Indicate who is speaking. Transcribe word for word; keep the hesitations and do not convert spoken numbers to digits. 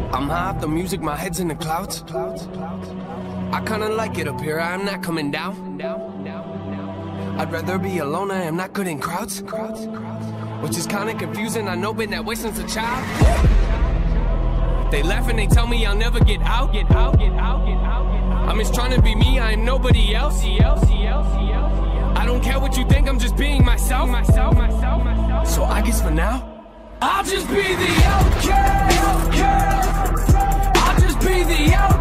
Speaker 1: I'm high off the music, my head's in the clouds. I kinda like it up here, I'm not coming down. I'd rather be alone, I am not good in crowds. Which is kinda confusing, I know, been that way since a child. They laugh and they tell me I'll never get out. Get out, get out, get out, get out. I'm just trying to be me, I am nobody else. I don't care what you think, I'm just being myself. myself, myself, myself. So I guess for now, I'll just be the outcast. I'll just be the outcast.